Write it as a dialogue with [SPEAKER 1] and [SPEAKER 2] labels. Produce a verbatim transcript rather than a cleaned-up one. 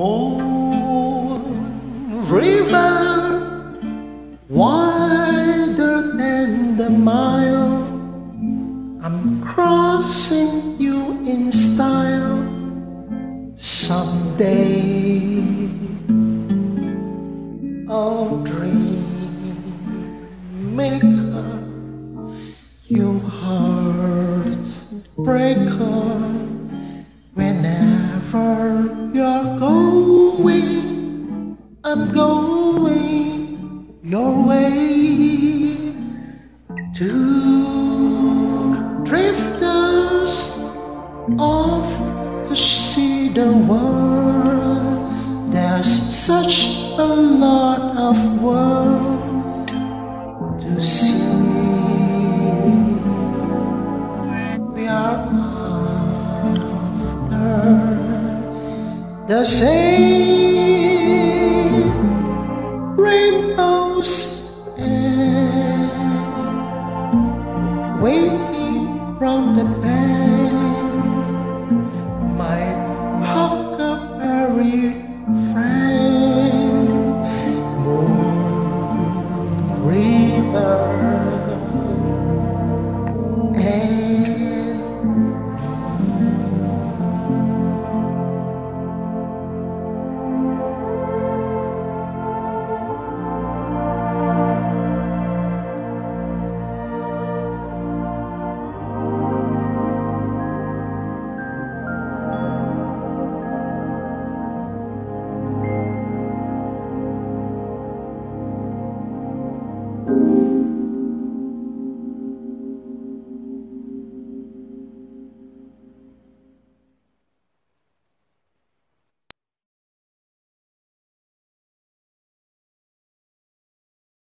[SPEAKER 1] Moon River, wider than the mile, I'm crossing you in style someday. Oh, dream maker, you heartbreaker, whenever you're going, I'm going your way. Two drifters off to see the world. There's such a lot of world to see. We are after the same rainbows and waiting from the back.